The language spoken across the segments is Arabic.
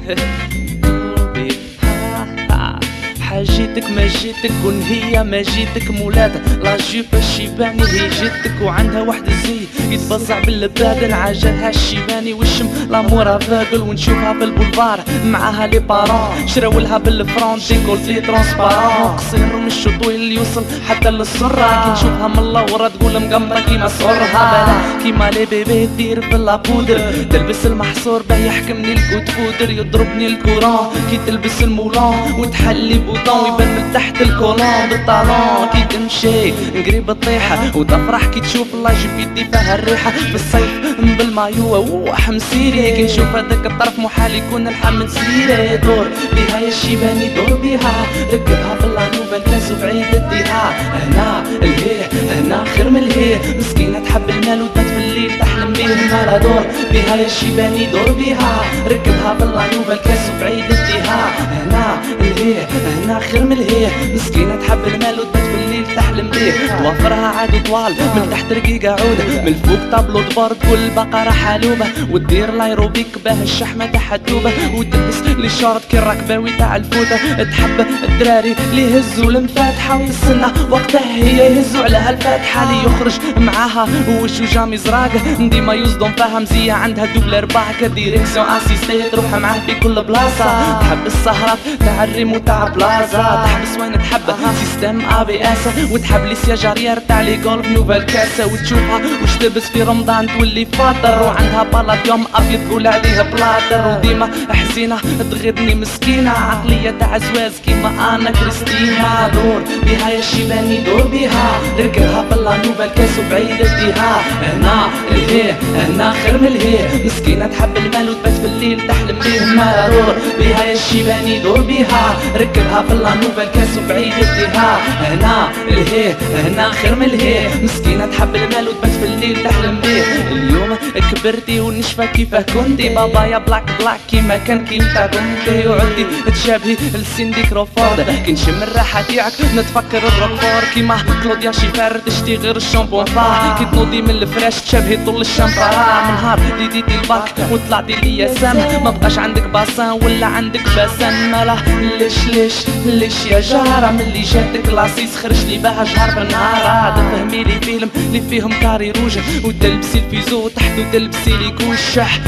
حاجتك ما جيتك ونهي ما جيتك مولاتها لا جيبة الشيباني هي جيتك وعندها واحد الزي يتبزع باللبادة عجلها الشيباني والشم لامورها فاقل ونشوفها في البولفار معاها لي بارون شراولها بالفرون ديكولتي ترونسبارون قصير مش طويل يوصل حتى للسرة كي نشوفها من اللورة تقول مقمرة كيما صرها بلا كيما لي بيبي تدير في لابودر تلبس المحصور باه يحكمني الكوت فودر يضربني الكورون كي تلبس المولون وتحلي بوطون ويبان من تحت الكولون بالطالون كي تمشي قريب الطيحة وتفرح كي تشوف الله يجيب يدي فيها الريحة في الصيف بالمايو حمسيري كي نشوف هذاك الطرف محال يكون الحمد سيري دور بها يا الشيباني دور بها ركبها في اللانوبة الكاس وبعيد اديها هنا الهيه هنا خير من الهيه مسكينة تحب المال وتبات في الليل تحلم بيه المال دور بها يا الشيباني دور بها ركبها في اللانوبة الكاس وبعيد اديها هنا الهيه هنا خير من الهيه مسكينة تحب المال وتبات في الليل تحلم بيه توفرها عادي طوال من تحت رقيقة عودة من فوق طابلو دبر كل بقرة حلوبة وتدير لايروبيك باه الشحمة تحدوبة وتلبس لي شورت كي الركباوي تاع الفوتة تحب الدراري اللي يهزوا المفاتحة ويستنى وقتها هي يهزوا عليها الفاتحة اللي يخرج معاها وشو جامي زراق ديما يصدم فيها مزية عندها دوبل رباك ديريكسيون اسيستي تروح معاه في كل بلاصة تحب السهرات تاع الريم وتاع بلازا تحبس وين تحب سيستم ابي اس وتحب لي سياجارير تاع لي جولف نوفال كاسة وتشوفها وش تلبس في رمضان تولي فاطر وعندها بلاديوم ابيض تقول عليه بلادر وديما حزينة تغيرني مسكينة عقلية تاع زواز كيما انا كريستينا دور بها يا الشيباني دور بها ركبها باللانوبة الكاس وبعيد اديها هنا الهيه هنا خير من الهيه مسكينة تحب المال وتبات في الليل تحلم بيه ما دور بها يا الشيباني دور بها ركبها باللانوبة الكاس وبعيد اديها هنا الهيه هنا خير من الهيه مسكينة تحب المال وتبات في الليل تحلم بيه اليوم كبرتي ونشفى كيفاه كنتي بابا يا بلاك كيما كان كيما كنتي وعدي تشابهي لسيندي كروفورد كي نشم الراحة تاعك نتفكر الروكفور كيما كلوديا شيفار تشتي غير الشامبون فا كي تنوضي من الفراش تشابهي طول الشامبارا من نهار ديتي الباك وطلعتي لي ياسام ما بقاش عندك باسان ولا عندك باسان مالا ليش يا جارة ملي جاتك لاصيص خرج لي بها جهر بالنهار تفهمي لي فيلم اللي فيهم كاري روج وتلبسي الفيزو تحت وتلبسي لي كوشح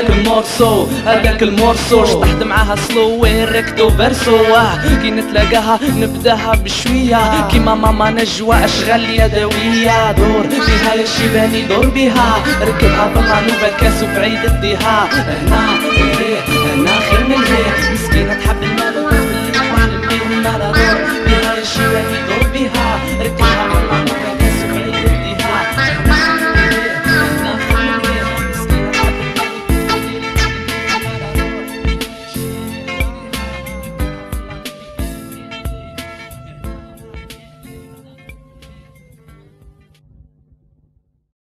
هذاك المورسو شطحت معاها سلو وين ركتو فيرسو كي نتلاقاها نبداها بشوية كيما ماما نجوى اشغال يدوية دور بها يا الشيباني دور بها ركبها باللانوبة الكاس وبعيد اديها هنا الهيه هنا خير من الهيه مسكينة تحب المال وتبات في الليل تحلم بيه المال دور بها يا الشيباني دور بها ركبها باللانوبة